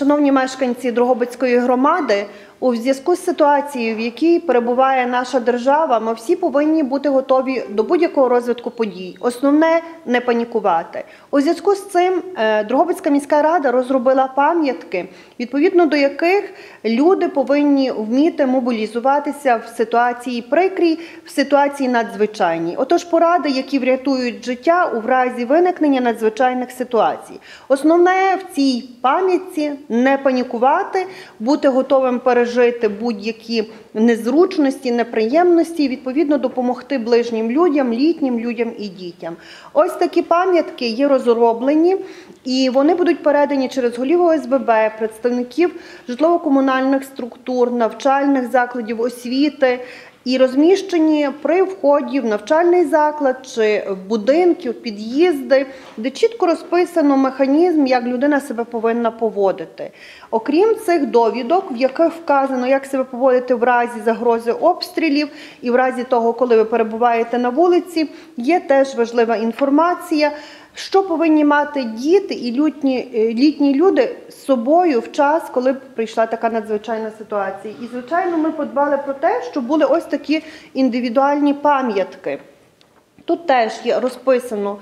Шановні мешканці Дрогобицької громади, у зв'язку з ситуацією, в якій перебуває наша держава, ми всі повинні бути готові до будь-якого розвитку подій. Основне – не панікувати. У зв'язку з цим Дрогобицька міська рада розробила пам'ятки, відповідно до яких люди повинні вміти мобілізуватися в ситуації прикрій, в ситуації надзвичайній. Отож, поради, які врятують життя у разі виникнення надзвичайних ситуацій. Основне в цій пам'ятці – не панікувати, бути готовим пережити будь-які незручності, неприємності і, відповідно, допомогти ближнім людям, літнім людям і дітям. Ось такі пам'ятки є розроблені, і вони будуть передані через голів ОСББ, представників житлово-комунальних структур, навчальних закладів освіти, і розміщені при вході в навчальний заклад чи в будинки, в під'їзди, де чітко розписано механізм, як людина себе повинна поводити. Окрім цих довідок, в яких вказано, як себе поводити в разі загрози обстрілів і в разі того, коли ви перебуваєте на вулиці, є теж важлива інформація, що повинні мати діти і літні люди з собою в час, коли прийшла така надзвичайна ситуація. І, звичайно, ми подбали про те, щоб були ось такі індивідуальні пам'ятки. Тут теж є розписано,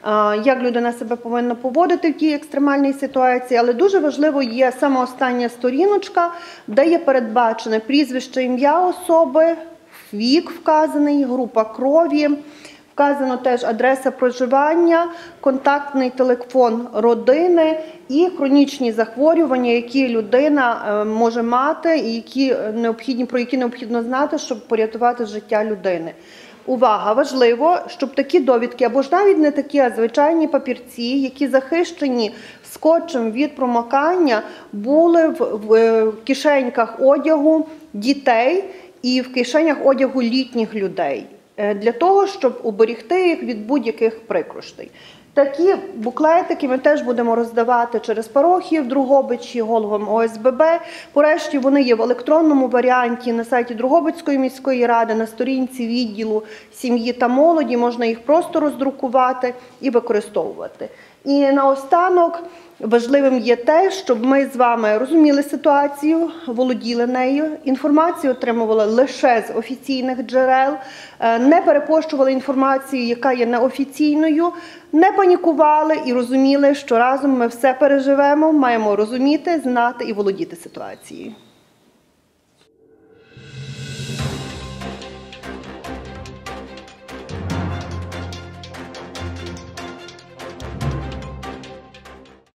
як людина себе повинна поводити в тій екстремальній ситуації, але дуже важливо є саме остання сторіночка, де є передбачене прізвище, ім'я особи, вік вказаний, група крові, вказано теж адреса проживання, контактний телефон родини і хронічні захворювання, які людина може мати і про які необхідно знати, щоб порятувати життя людини. Увага! Важливо, щоб такі довідки, або ж навіть не такі, а звичайні папірці, які захищені скотчем від промокання, були в кишеньках одягу дітей і в кишенях одягу літніх людей, для того, щоб уберегти їх від будь-яких прикрощей. Такі буклетики ми теж будемо роздавати через парохії в Дрогобичі, головам ОСББ. Порешті вони є в електронному варіанті на сайті Дрогобицької міської ради, на сторінці відділу сім'ї та молоді. Можна їх просто роздрукувати і використовувати. І наостанок важливим є те, щоб ми з вами розуміли ситуацію, володіли нею, інформацію отримували лише з офіційних джерел, не перепощували інформацію, яка є неофіційною, не панікували і розуміли, що разом ми все переживемо, маємо розуміти, знати і володіти ситуацією.